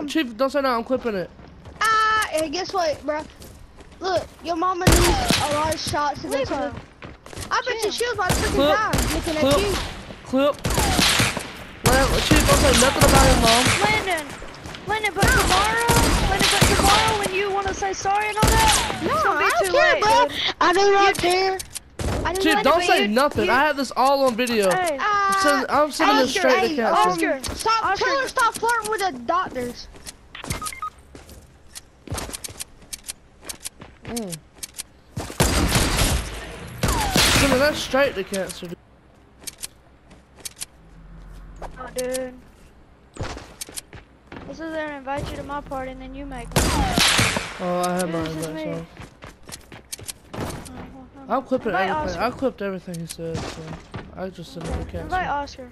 Chief, don't say no. I'm clipping it. And guess what, bro? Look, your mama needs a lot of shots to get to the... I bet you she was about to freaking die looking at you. Clip. Chief, don't say nothing about his mom. Landon, but tomorrow when you want to say sorry and all that, No, it's gonna be I too don't care, late, bro. dude. I do not care. Chief, don't say nothing. I have this all on video. Hey, I'm sending it straight to cancer. Tell her stop flirting with the doctors. Sending that straight to cancer. oh, dude. This is there and invite you to my party and then you make one. Oh, I have my This is invite, me. so. I'm clipping Invite everything. Oscar. I clipped everything he said, so I just sent it to cancer. Invite Oscar.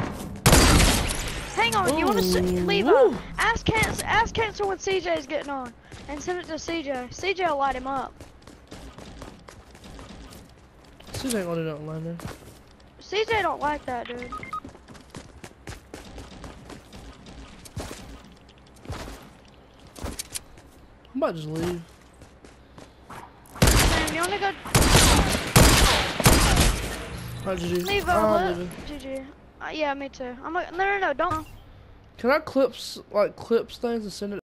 Hang on, you want to leave Ooh. Ask Cancer when CJ's getting on and send it to CJ. CJ will light him up. CJ ain't gonna do nothing, Lander. CJ don't like that, dude. I'm about to just leave. Man, you wanna go Alright, GG. leave I'm over? leaving. GG. Yeah, me too. I'm like, no, don't. Can I clip things and send it?